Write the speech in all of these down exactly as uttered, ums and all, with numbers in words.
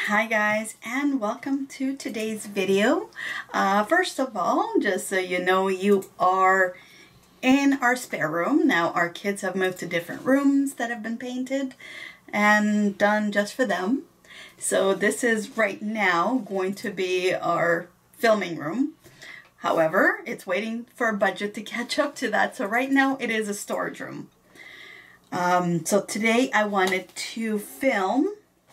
Hi guys, and welcome to today's video. Uh, first of all, just so you know, you are in our spare room. Now our kids have moved to different rooms that have been painted and done just for them. So this is right now going to be our filming room. However, it's waiting for a budget to catch up to that. So right now it is a storage room. Um, so today I wanted to film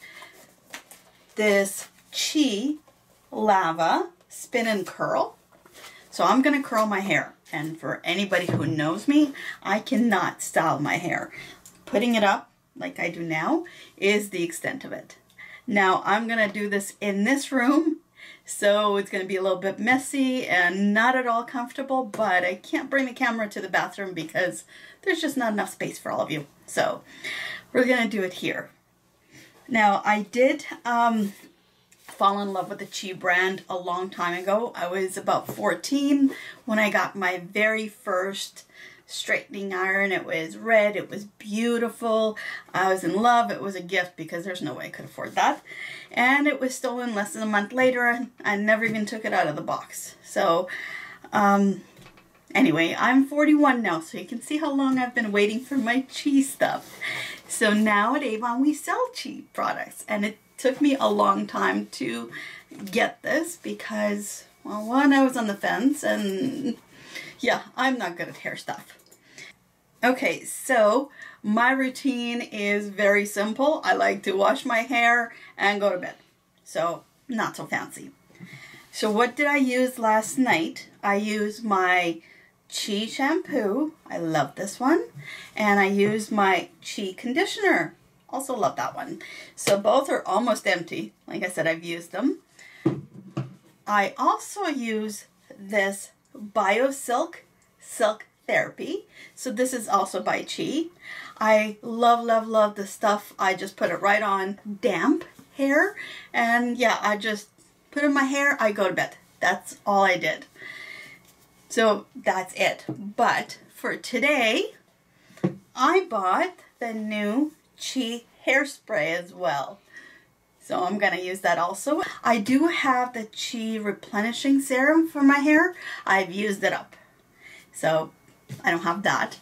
this Chi Lava Spin and Curl. So I'm going to curl my hair. And for anybody who knows me, I cannot style my hair. Putting it up like I do now is the extent of it. Now I'm going to do this in this room. So it's going to be a little bit messy and not at all comfortable, but I can't bring the camera to the bathroom because there's just not enough space for all of you. So we're going to do it here. Now I did um, fall in love with the Chi brand a long time ago. I was about fourteen when I got my very first straightening iron. It was red, it was beautiful, I was in love. It was a gift because there's no way I could afford that. And it was stolen less than a month later. I never even took it out of the box. So um, anyway, I'm forty-one now, so you can see how long I've been waiting for my Chi stuff. So now at Avon we sell Chi products, and it took me a long time to get this because, well, one, I was on the fence, and yeah, I'm not good at hair stuff. Okay, so my routine is very simple. I like to wash my hair and go to bed. So not so fancy. So what did I use last night? I used my Chi shampoo. I love this one. And I used my Chi conditioner. Also love that one. So both are almost empty. Like I said, I've used them. I also use this BioSilk Silk Therapy. So this is also by Chi. I love, love, love the stuff. I just put it right on damp hair. And yeah, I just put it in my hair. I go to bed. That's all I did. So that's it. But for today, I bought the new Chi hairspray as well. So I'm going to use that also. I do have the Chi replenishing serum for my hair. I've used it up. So I don't have that.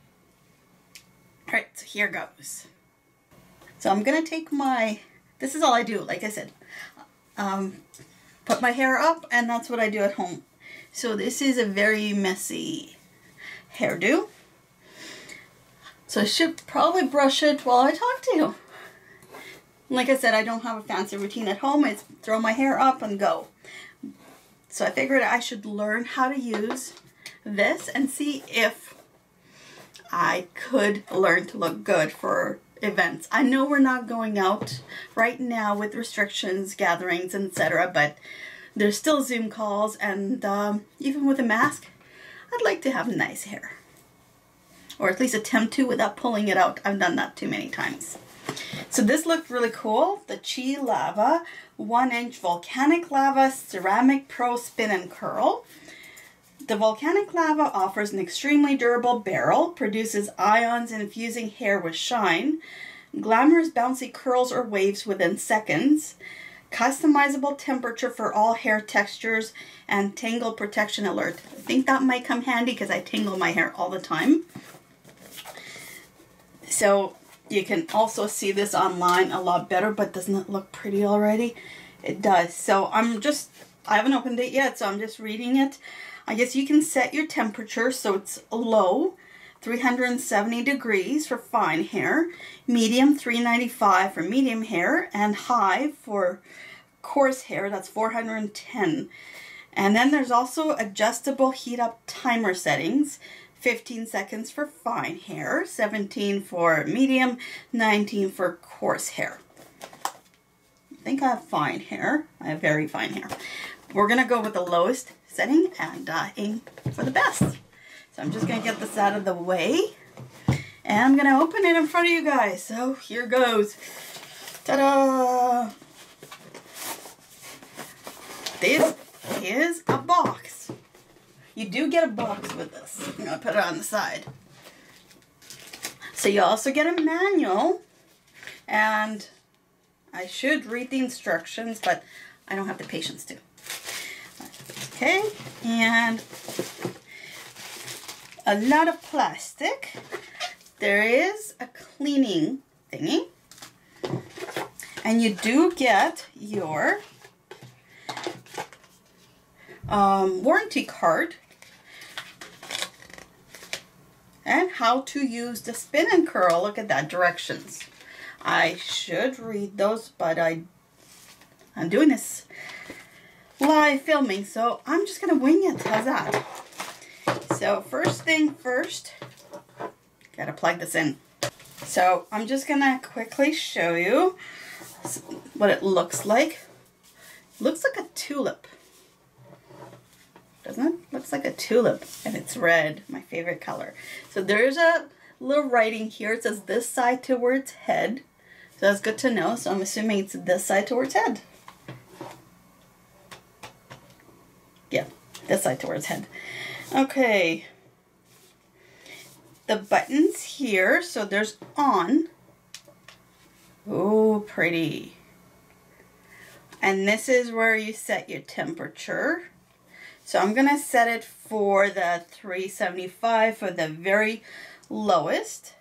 Alright, so here goes. So I'm going to take my, this is all I do, like I said. Um, put my hair up, and that's what I do at home. So this is a very messy hairdo. So I should probably brush it while I talk to you. Like I said, I don't have a fancy routine at home. I throw my hair up and go. So I figured I should learn how to use this and see if I could learn to look good for events. I know we're not going out right now with restrictions, gatherings, et cetera, but there's still Zoom calls, and um, even with a mask, I'd like to have nice hair. Or at least attempt to without pulling it out. I've done that too many times. So this looked really cool. The Chi Lava one inch Volcanic Lava Ceramic Pro Spin and Curl. The Volcanic Lava offers an extremely durable barrel, produces ions infusing hair with shine, glamorous bouncy curls or waves within seconds, customizable temperature for all hair textures, and tangle protection alert. I think that might come handy because I tangle my hair all the time. So you can also see this online a lot better, but doesn't it look pretty already? It does. So I'm just, I haven't opened it yet, so I'm just reading it. I guess you can set your temperature so it's low, three hundred seventy degrees for fine hair, medium three ninety-five for medium hair, and high for coarse hair, that's four hundred ten. And then there's also adjustable heat up timer settings, fifteen seconds for fine hair, seventeen for medium, nineteen for coarse hair. I think I have fine hair. I have very fine hair. We're going to go with the lowest setting and uh, aim for the best. So I'm just going to get this out of the way, and I'm going to open it in front of you guys. So here goes. Ta-da! This is a box. You do get a box with this. I'm going to put it on the side. So you also get a manual, and I should read the instructions, but I don't have the patience to. Okay, and a lot of plastic. There is a cleaning thingy. And you do get your um, warranty card and how to use the spin and curl. Look at that, directions. I should read those, but I, I'm doing this live filming, so I'm just gonna wing it. How's that? So first thing first, gotta plug this in. So I'm just gonna quickly show you what it looks like. Looks like a tulip, doesn't it? Looks like a tulip, and it's red, my favorite color. So there's a little writing here. It says this side towards head. So that's good to know. So I'm assuming it's this side towards head. Yeah, this side towards head. Okay. The buttons here, so there's on. Oh, pretty. And this is where you set your temperature. So I'm gonna set it for the three seventy-five for the very lowest.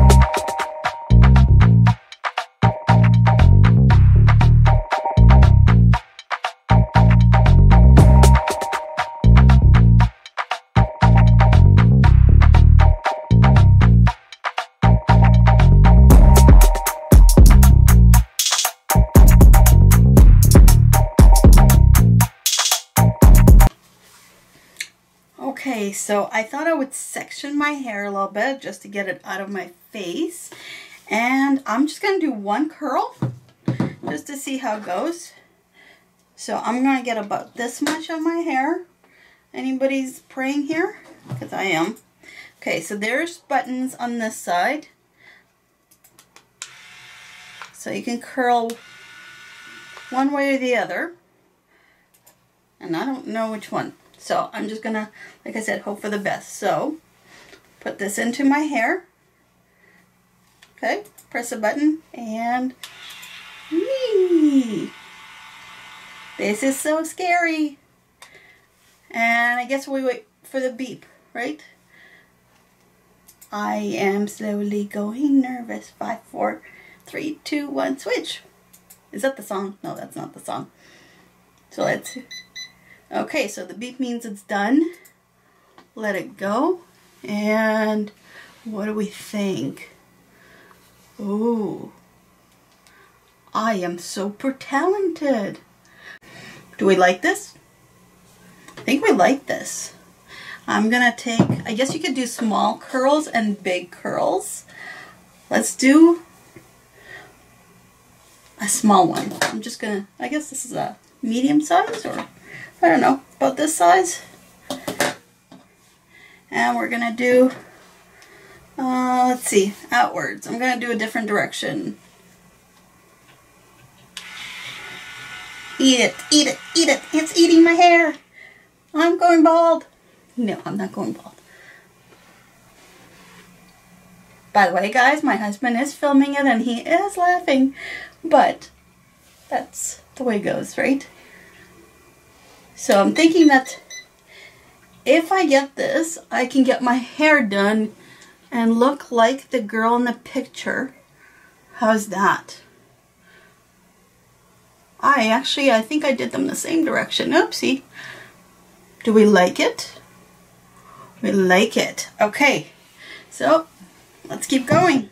Okay, so I thought I would section my hair a little bit just to get it out of my face. And I'm just going to do one curl just to see how it goes. So I'm going to get about this much of my hair. Anybody's praying here? Because I am. Okay, so there's buttons on this side. So you can curl one way or the other. And I don't know which one. So I'm just gonna, like I said, hope for the best. So put this into my hair. Okay, press a button and whee! This is so scary. And I guess we wait for the beep, right? I am slowly going nervous. Five, four, three, two, one, switch. Is that the song? No, that's not the song. So let's... Okay, so the beep means it's done. Let it go. And what do we think? Ooh. I am super talented. Do we like this? I think we like this. I'm gonna take, I guess you could do small curls and big curls. Let's do a small one. I'm just gonna, I guess this is a medium size, or I don't know, about this size. And we're gonna do, uh, let's see, outwards. I'm gonna do a different direction. Eat it, eat it, eat it. It's eating my hair. I'm going bald. No, I'm not going bald. By the way, guys, my husband is filming it and he is laughing, but that's the way it goes, right? So I'm thinking that if I get this, I can get my hair done and look like the girl in the picture. How's that? I actually, I think I did them the same direction. Oopsie. Do we like it? We like it. Okay, so let's keep going.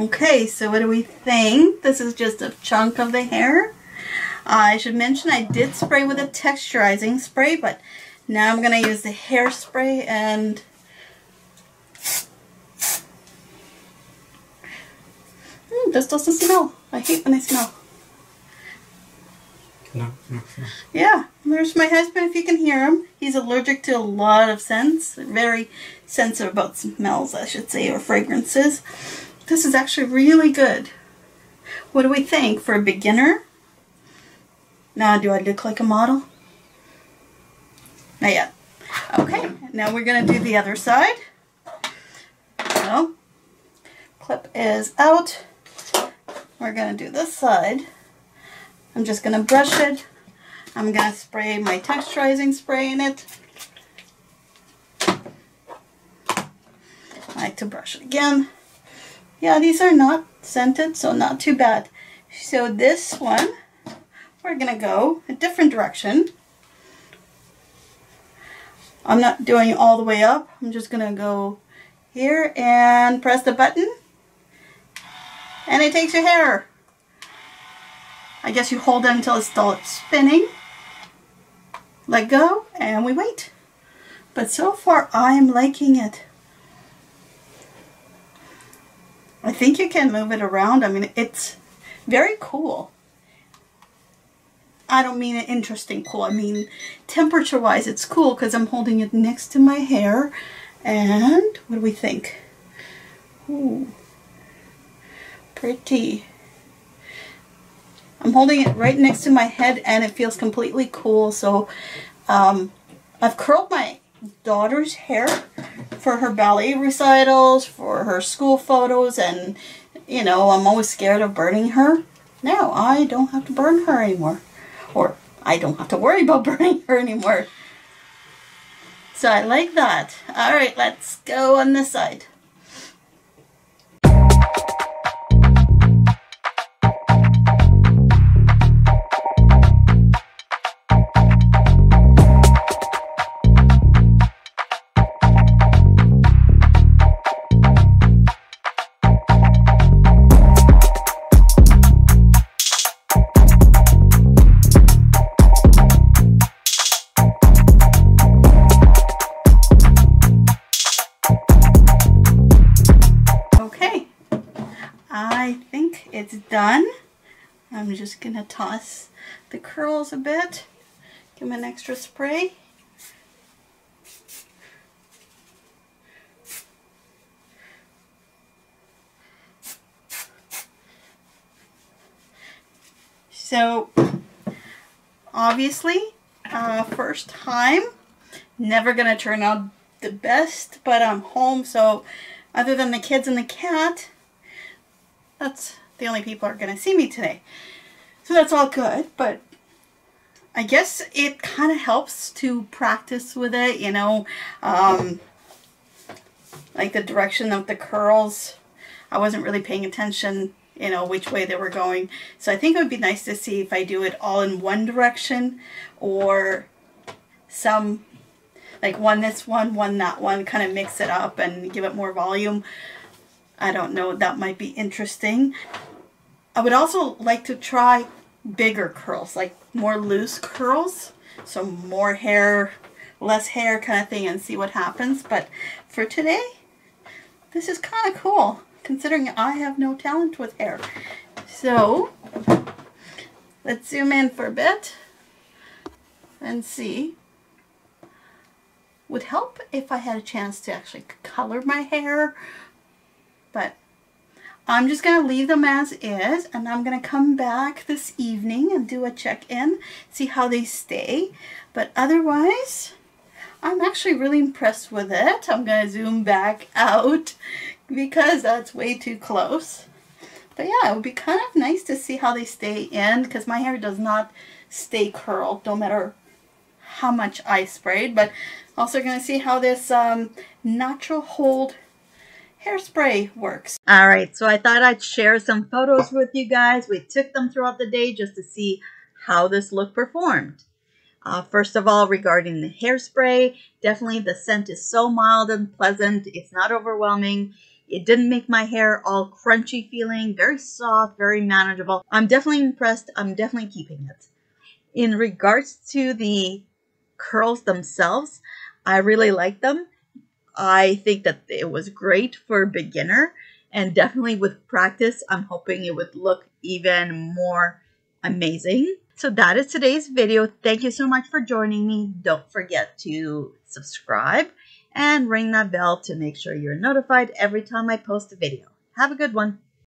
Okay, so what do we think? This is just a chunk of the hair. Uh, I should mention I did spray with a texturizing spray, but now I'm going to use the hairspray and mm, this doesn't smell. I hate when I smell. No, no, no. Yeah, there's my husband if you can hear him. He's allergic to a lot of scents. Very sensitive about smells, I should say, or fragrances. This is actually really good. What do we think for a beginner? Now, do I look like a model? Not yet. Okay, now we're going to do the other side. So, clip is out. We're going to do this side. I'm just going to brush it. I'm going to spray my texturizing spray in it. I like to brush it again. Yeah, these are not scented, so not too bad. So this one, we're going to go a different direction. I'm not doing it all the way up. I'm just going to go here and press the button. And it takes your hair. I guess you hold it until it starts spinning. Let go, and we wait. But so far, I'm liking it. I think you can move it around. I mean, it's very cool. I don't mean an interesting cool. I mean, temperature-wise, it's cool because I'm holding it next to my hair. And what do we think? Ooh, pretty. I'm holding it right next to my head and it feels completely cool. So um, I've curled my daughter's hair for her ballet recitals, for her school photos, and you know, I'm always scared of burning her. Now I don't have to burn her anymore. Or I don't have to worry about burning her anymore. So I like that. Alright, let's go on this side. I think it's done. I'm just gonna toss the curls a bit, give them an extra spray. So obviously, uh, first time, never gonna turn out the best, but I'm home, so other than the kids and the cat, that's the only people who are going to see me today. So that's all good, but I guess it kind of helps to practice with it, you know, um, like the direction of the curls. I wasn't really paying attention, you know, which way they were going. So I think it would be nice to see if I do it all in one direction or some, like one this one, one that one, kind of mix it up and give it more volume. I don't know, that might be interesting. I would also like to try bigger curls, like more loose curls. So more hair, less hair kind of thing, and see what happens. But for today, this is kind of cool, considering I have no talent with hair. So let's zoom in for a bit and see. Would help if I had a chance to actually color my hair. But I'm just going to leave them as is, and I'm going to come back this evening and do a check-in, see how they stay. But otherwise, I'm actually really impressed with it. I'm going to zoom back out because that's way too close. But yeah, it would be kind of nice to see how they stay in, because my hair does not stay curled no matter how much I sprayed. But also going to see how this um, natural hold hairspray works. All right, so I thought I'd share some photos with you guys. We took them throughout the day just to see how this look performed. Uh, first of all, regarding the hairspray, definitely the scent is so mild and pleasant. It's not overwhelming. It didn't make my hair all crunchy feeling, very soft, very manageable. I'm definitely impressed. I'm definitely keeping it. In regards to the curls themselves, I really like them. I think that it was great for a beginner, and definitely with practice, I'm hoping it would look even more amazing. So that is today's video. Thank you so much for joining me. Don't forget to subscribe and ring that bell to make sure you're notified every time I post a video. Have a good one.